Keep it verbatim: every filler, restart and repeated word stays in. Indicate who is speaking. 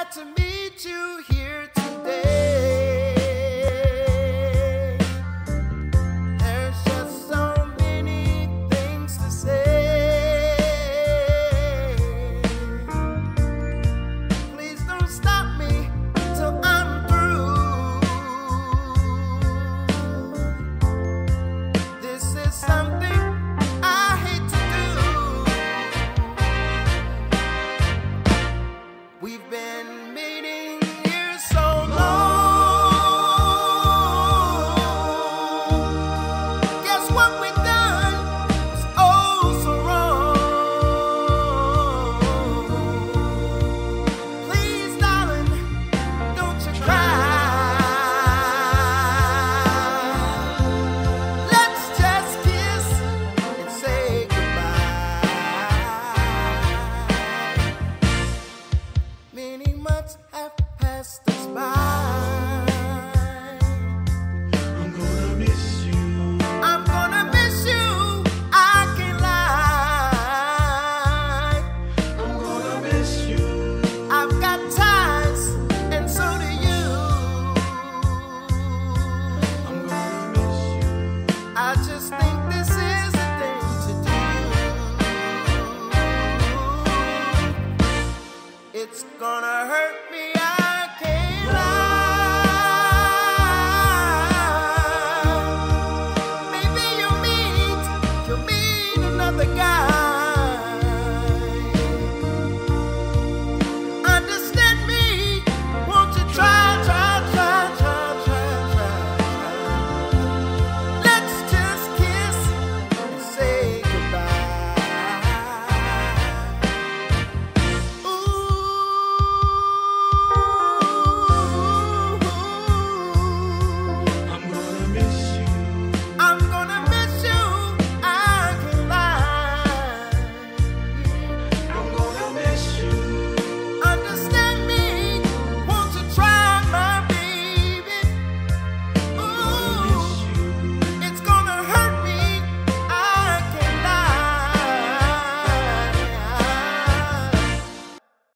Speaker 1: glad to meet you here today. There's just so many things to say. Please don't stop me till I'm through. This is something I hate to do. We've been meeting here so long. Guess what we've done is oh so wrong. Please, darling, don't you cry. Let's just kiss and say goodbye. Many months have passed us by.
Speaker 2: I'm gonna miss you.
Speaker 1: I'm gonna miss you, I can't lie.
Speaker 2: I'm gonna miss you.
Speaker 1: I've got ties, and so do you.
Speaker 2: I'm gonna miss you.
Speaker 1: I just think this is the thing to do. It's gonna hurt